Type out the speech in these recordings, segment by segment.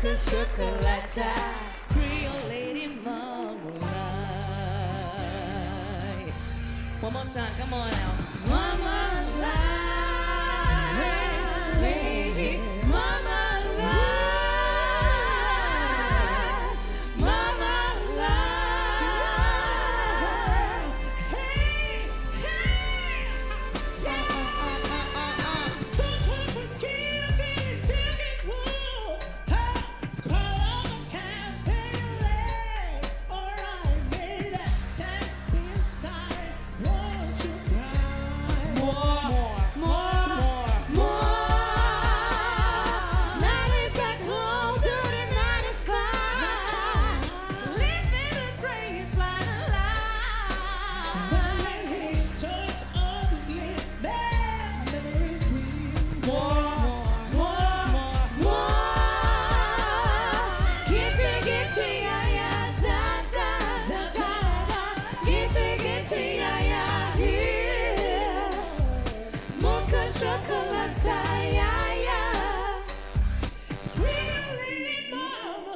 mocha chocolate, Creole lady marmalade. One more time, come on now. Marmalade, baby, marmalade, marmalade. Hey, hey, two choices skills in the circus world. Call on the cafe legs, or I made a tap inside. Won't you cry? More. Now it's back home to the 95. Living the great flying alive. But when he turns on his lip, that memory's sweet. More. Get you, yeah, yeah, da, da, da, da, da. Get you, yeah, yeah, yeah. Mocha chocolate, yeah, yeah. Really, mama.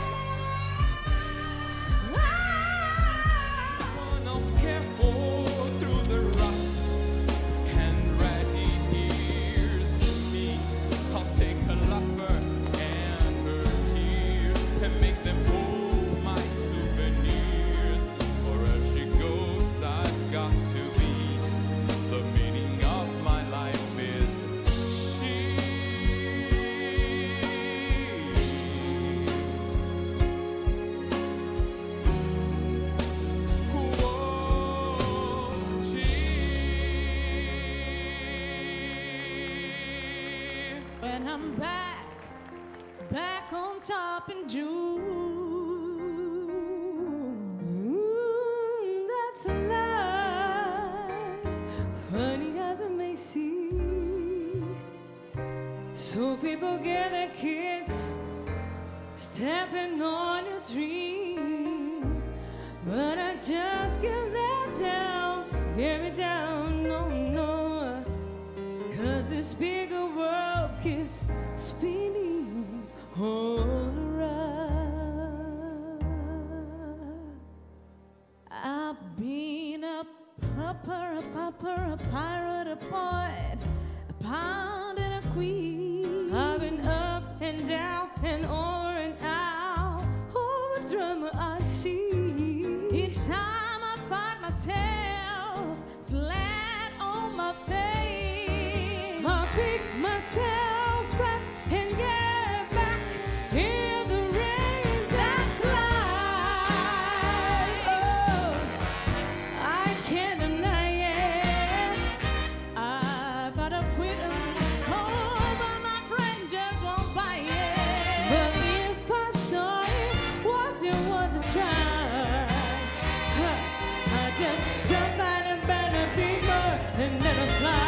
I'm careful through the rough and ready here's me. I'll take her lover and her tears and make them all my souvenirs. For as she goes, I've got to be. The meaning of my life is she. When I'm back on top in June. That's a lie, funny as it may seem. So people get their kicks, stepping on a dream. But I just get let down, no, no. 'Cause this bigger world keeps spinning all around. I've been a pauper, a pirate, a poet, a pound and a queen. I've been up and down and over and out. Oh, a drummer I see. Each time I find myself flat on my face, I pick myself up and get back in the race. That's life. Oh, I can't deny it. I thought of quitting, oh, but my friend just won't buy it. But if I thought it was a try, I just jump out and burn a big bird and let it fly.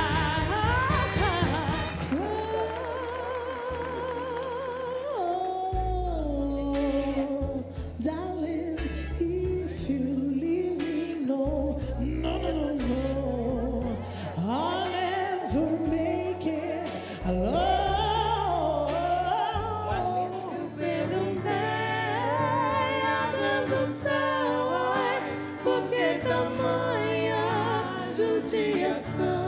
Darling, if you leave me, no, I'll never make it alone. Perguntei do céu, ai, por que tamanha judiação?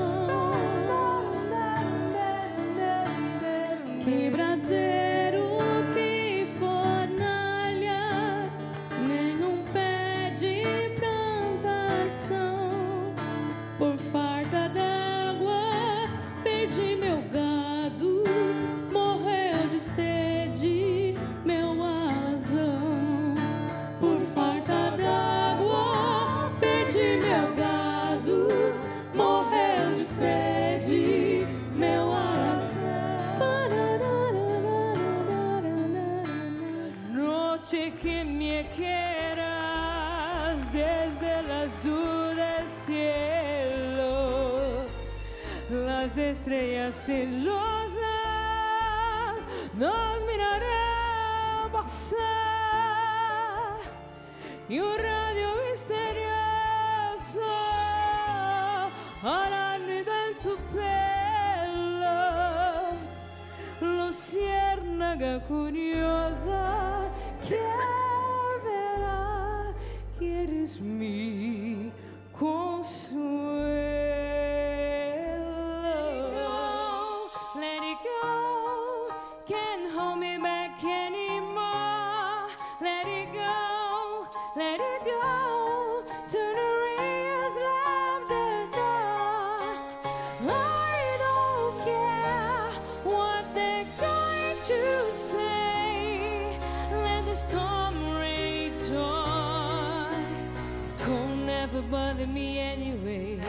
Que braseiro, que fornalha, nenhum pé de plantação. Por falta d'água, perdi meu gado, morreu de sede meu alazão. Por falta d'água, perdi meu gado, morreu de sede meu alazão. Noche que me quieras desde el azul del cielo, las estrellas celosas nos mirarán pasar y un radio misterioso hará nido en tu pelo. Lucierna vaga curiosa, quer verá que eres mi consuelo. Let it go, can't hold me back anymore. Let it go, let it go. Turn the rails, love the door. I don't care what they're going to say. Let the storm rage on. Cold never bother me anyway.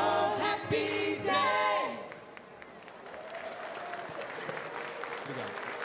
Obrigado.